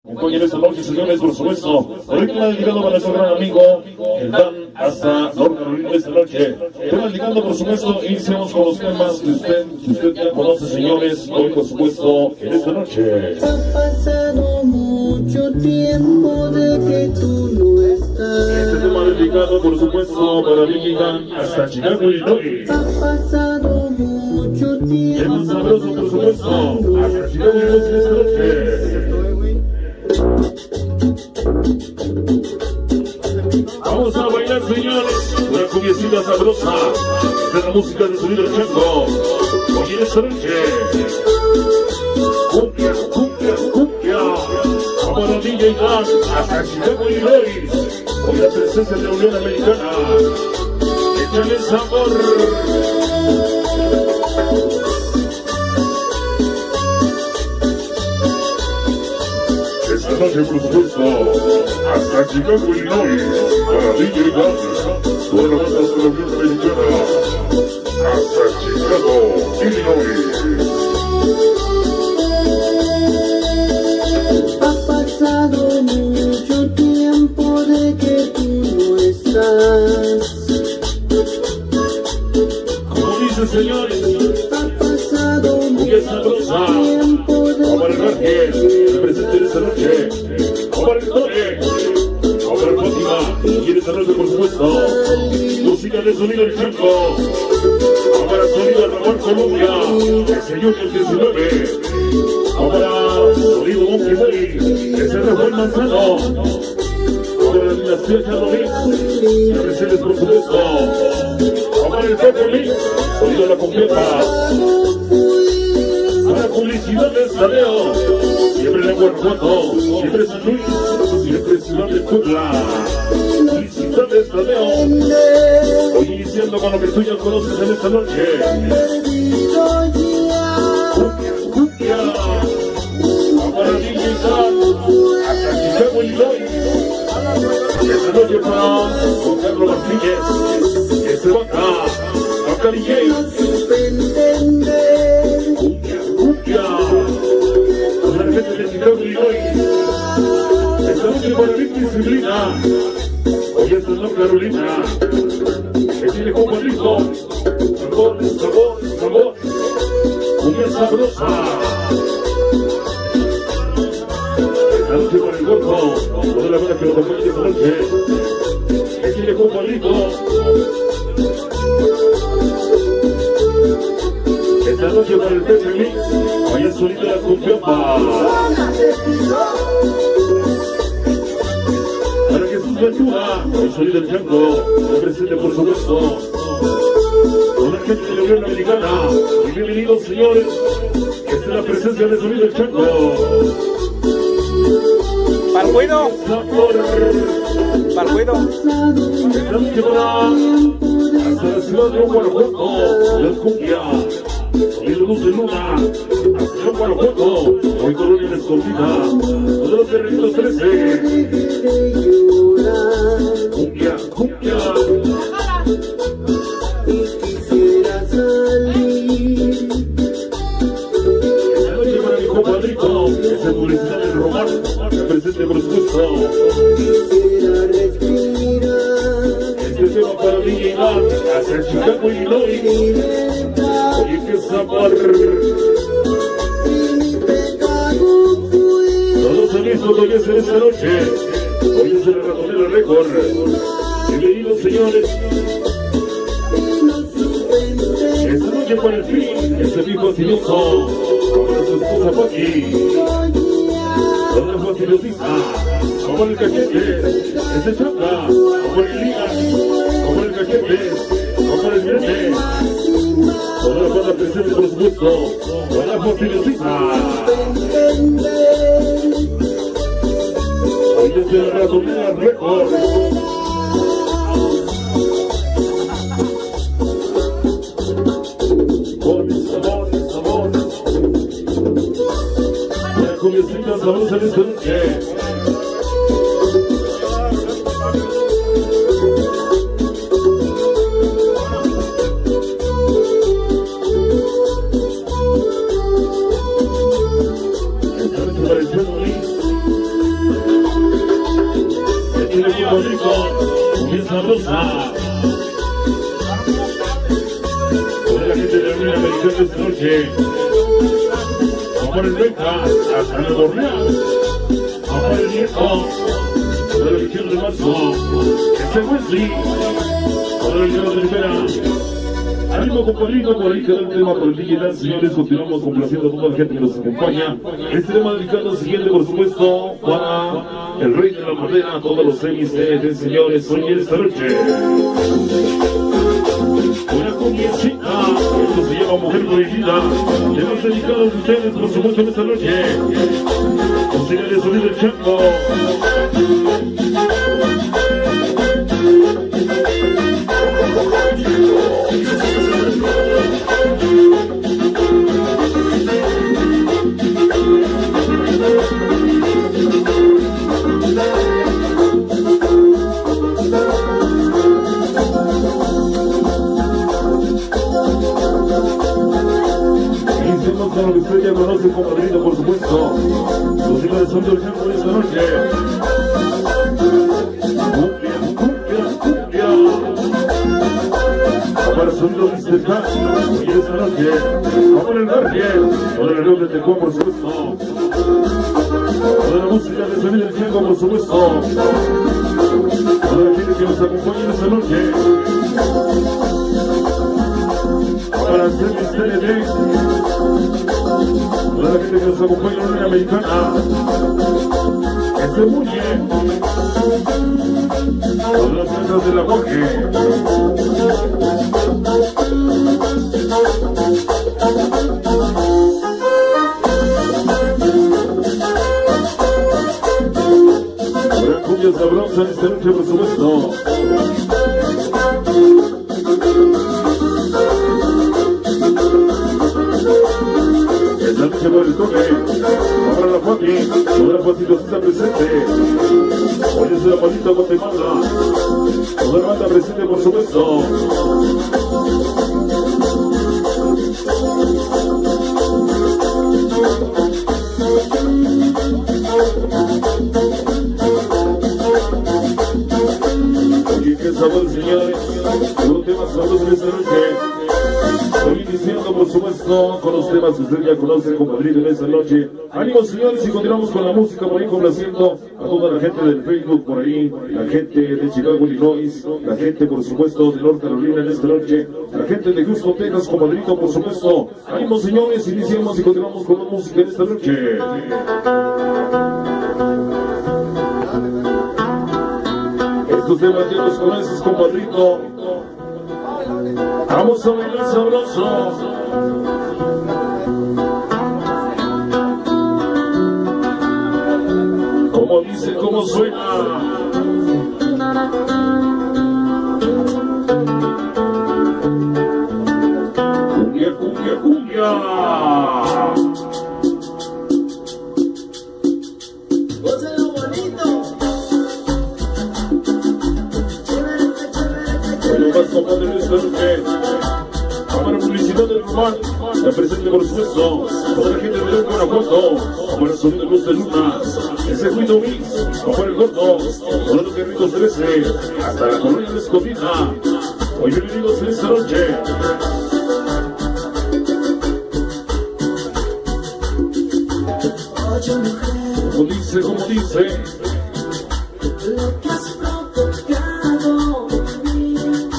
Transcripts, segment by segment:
Acompañen esta noche, señores, por supuesto. Ahorita dedicado para nuestro gran amigo, el Dan, hasta North Carolina esta noche. Tema dedicando, por supuesto, iniciamos con los temas que usted ya conoce, señores. Hoy, por supuesto, en esta noche. Ha pasado mucho tiempo de que tú no estás. Este tema dedicado, por supuesto, para Big Dan, hasta Chicago, Illinois. Ha pasado mucho tiempo. El más sabroso, por supuesto, hasta Chicago, Illinois esta noche. Vamos a bailar, señores, una cumbiecita sabrosa de la música de Sonido Chango. Hoy en esta noche, cumbia, cumbia, cumbia. Vamos a DJ Dan, hasta Chicago, Illinois. Hoy la presencia de la Unión Americana. Échale sabor. Esta noche, por supuesto, hasta Chicago, Illinois, para DJ Dan, toda la banda de la Unión Americana, hasta Chicago, Illinois. Ha pasado mucho tiempo de que tú no estás. Como dice, señores, Ha pasado cumbia sabrosa. tiempo de Vamos a bailar bien, el presente de esta noche. Vamos a bailar bien. Vamos a bailar Fátima, y en esta noche, por supuesto, música de Sonido El Chango. Vamos a la sonido de Ramón Colombia, el señor del 19. Vamos a la sonido Monkey Boy, ese Rafael Manzano. Vamos a la dinastía Charlotte, la presente, por supuesto. Vamos a el Pepe Mix, sonido de la completa. Para publicidad de Estadeo, siempre en Guanajuato, siempre San Luis, siempre Ciudad de Puebla. Publicidad de Estadeo, hoy iniciando con lo que tú ya conoces en esta noche. Cumbia, cumbia, para DJ Dan, hasta Chicago, Illinois. Esta noche para Juan Carlos Martínez, que se va acá, acá DJ. Cumbia, con la gente de Chicago, Illinois. Esta noche para Vic Disciplina. Hoy esta es North Carolina. Que tiene como rico. Sabor, sabor, sabor. Cumbia sabrosa. Esta noche para el gordo. Toda la banda que lo acompaña esta noche. Que tiene como rico. Esta noche para el Pepe Mix, hoy es solito la cumbiamba. Para Jesús Ventura, el sonido del Chango, el presente por supuesto. Con la gente de la Unión Americana, y bienvenidos señores, esta es la presencia del sonido del Chango. Para el cuido. Para el cuido. Esta noche para hasta la ciudad de Guanajuato, la cumbia. Sonido Luz de Luna, hasta Guanajuato, hoy Colonia La Escondida, todos los terrenitos 13. Cumbia, cumbia. Esta noche para mi compadrito, esa publicidad del Román, que presente por supuesto. Este tema para DJ Dan, hasta Chicago, Illinois. Oye, qué sabor. Todos son listos hoy es en esta noche. Hoy es el Ratonero Récord. Bienvenidos, señores. Esta noche para el fin, este viejo fastidoso. Para su esposa Paqui. Toda la fastidosita. Como el cachete. Este chapa. Como el liga. Como el cachete. Como el grande. Toda la banda presente, por supuesto, toda la fastidosita. Hoy desde la Ratonera Récord. Con sabor, sabor. La cumbiecita sabrosa de esta noche. compadrito, bien sabrosa. Toda la gente de la Unión Americana esta noche. Vamos por el Beca, hasta el Borreal. Vamos por el Nieto, de la región de marzo. Este Wesley, por el Carlos de Rivera. Ánimo compadrito, por ahí queda el tema por el digital, señores. Continuamos complaciendo a toda la gente que nos acompaña. Este tema dedicado al siguiente, por supuesto, para el rey de la madera, todos los semis de señores, hoy en esta noche. Una cumbiecita, esto se llama Mujer Prohibida. Temas dedicados a ustedes, por supuesto, en esta noche. Música de sonido del Chango. Con lo que usted ya conoce, compadrito, por supuesto. Los hijos de Santo del Chango esta noche. Cumbia, cumbia, cumbia. Para el sonido de Mr. K. Hoy esta noche. Vamos en el Garfield. Con el reloj de Tecón, por supuesto. Con la música de sonido del Chango, por supuesto. Con la gente que nos acompaña esta noche. Para hacer mis TNT. Toda la gente que nos acompaña en la Unión Americana. Este Muñe. Todas las casas del aguaje. Habrá cumbia sabrosa en esta noche, por supuesto. Esta noche por el toque, para la Fati, toda la Fati está presente. Hoy es la palita Guatemala, toda la banda presente, por supuesto. Oye, qué sabor, señores, un tema sabroso de esta noche. Estoy iniciando, por supuesto, con los temas que usted ya conoce, compadrito, en esta noche. Ánimo, señores, y continuamos con la música por ahí, complaciendo a toda la gente del Facebook por ahí, la gente de Chicago, Illinois, la gente, por supuesto, de North Carolina en esta noche, la gente de Houston, Texas, compadrito, por supuesto. Ánimo, señores, iniciamos y continuamos con la música en esta noche. Estos temas ya los conoces, compadrito. Vamos a bailar sabroso. Como dice, como suena. Cumbia, cumbia, cumbia. Gózalo bonito. Bueno, más compadre de esta noche. Para publicidad del Román, la presente por supuesto, toda la gente de León, Guanajuato, para el sonido de Luz de Luna, ese Cuido Mix, para el Gordo, todos los guerritos 13, hasta la colonia de Escondida. Hoy bienvenidos en esta noche. Como dice, como dice. Lo que has provocado en mí.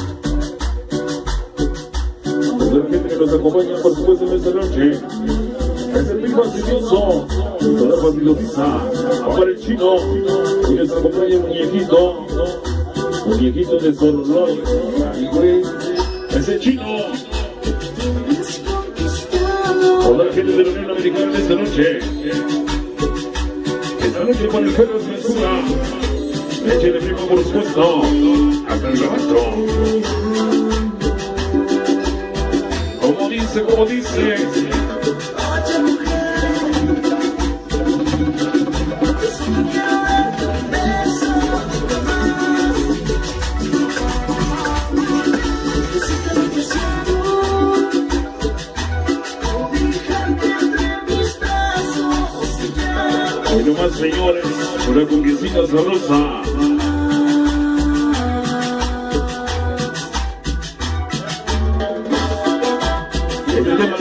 Toda la gente que nos acompaña, por supuesto, en esta noche. Es el Big Fastidioso, toda fastidiosa. Para el Chino, y nos acompaña muñequito de Sorloy. Y güey, ese Chino. Toda la gente de la Unión Americana en esta noche. Esta noche con el perro es Mesura. Leche de primo, por supuesto. Hasta el gabacho. Como dice, como dice. Hoy nomás, señores, una cumbiecita sabrosa.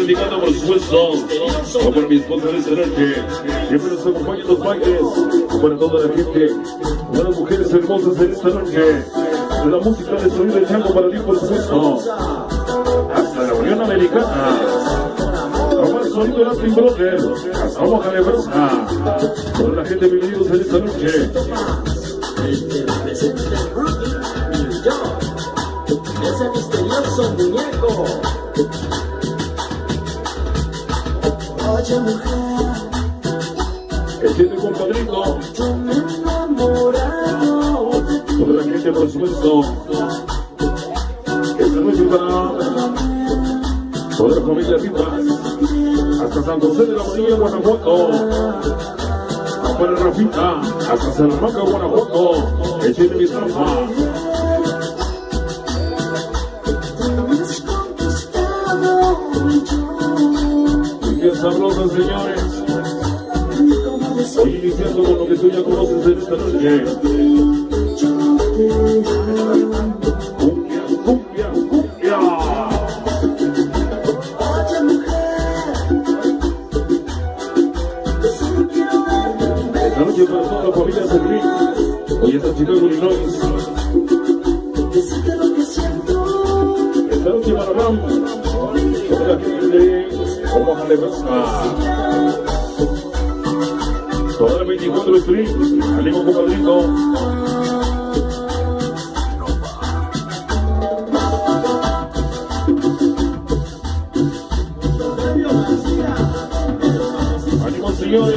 dedicando por supuesto o para mi esposa de esta noche. Siempre nos acompañan los bailes, para toda la gente, para las mujeres hermosas en esta noche. De la música de sonido de Chango para ti, por supuesto, hasta la Unión Americana. Como el sonido de Latin Brother, hasta Omaha, Nebraska. Toda la gente, bienvenidos en esta noche. Ese misterioso muñeco. Oye, mujer, El tiene compadrito. yo me he enamorado de ti. Toda la gente, por supuesto. Esta noche para toda la familia Rivas, hasta San José de la María, Guanajuato. Para Rafita, hasta Salamanca, Guanajuato. Échenle mi trampa. Sabrosas, señores. Hoy iniciando con lo que tú ya conoces en esta noche. Cumbia, cumbia, cumbia. Esta noche para toda la familia Serrín. Hoy está Chicago, Illinois. Esta noche para Ram. Toda la gente de Omaha, Nebraska. Toda la 24 Street, ánimo compadrito. Ánimo, señores.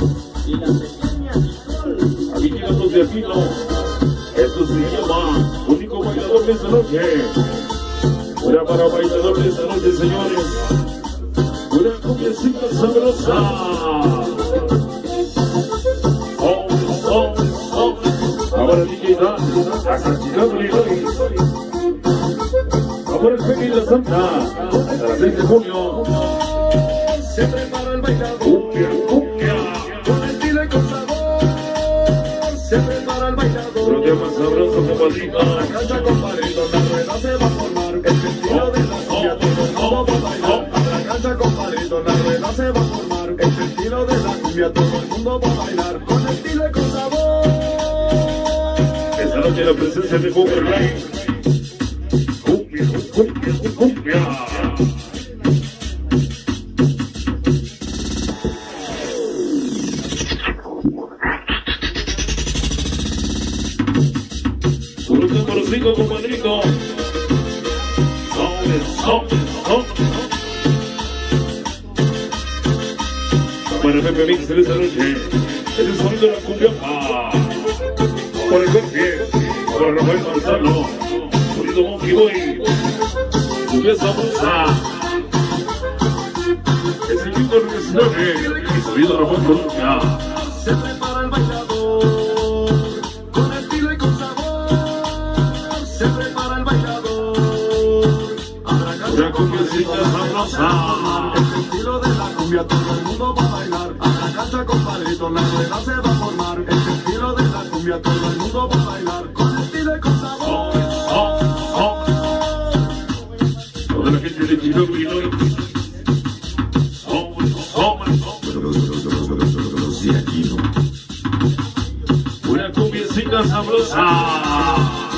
Aquí llegan los de Aquino. Esto se llama Único Bailador de esta noche. Una para bailador de esta noche, señores. Una cumbiecita sabrosa. Oh, oh, oh. Ahora DJ Dan, hasta Chicago, Illinois. Ahora el Peque y la Santa, hasta las 6 de junio. Se prepara el bailador, Cumbia, cumbia. con estilo y con sabor. Se prepara el bailador, Lo que más sabroso, compadrito. la cancha con palito, la rueda se va a formar. El estilo de la cumbia, todo el mundo va a bailar. La cancha con palito, la rueda se va a formar. El estilo de la cumbia, todo el mundo va a bailar. Con estilo y con sabor. Esta noche la presencia de Google Play. Cumbia, cumbia, cumbia. Surca por los ricos, compadrito. Para Pepe Mix en esta noche, es el sonido de la cumbia. Para el Jorge, para Rafael Manzano, sonido Monkey Boy, cumbia sabrosa. Es el quinto representante y sonido Rafael Colombia. Se prepara el bailador, con estilo y con sabor. Se prepara el bailador, a la cancha Una cumbiecita sabrosa. el estilo de la cumbia, todo el mundo va a bailar. A la cancha con palito, la rueda se va a formar. El estilo de la cumbia, todo el mundo va a bailar. Con estilo y con sabor. Toda la gente de Chicago, Illinois. Una cumbiecita sabrosa.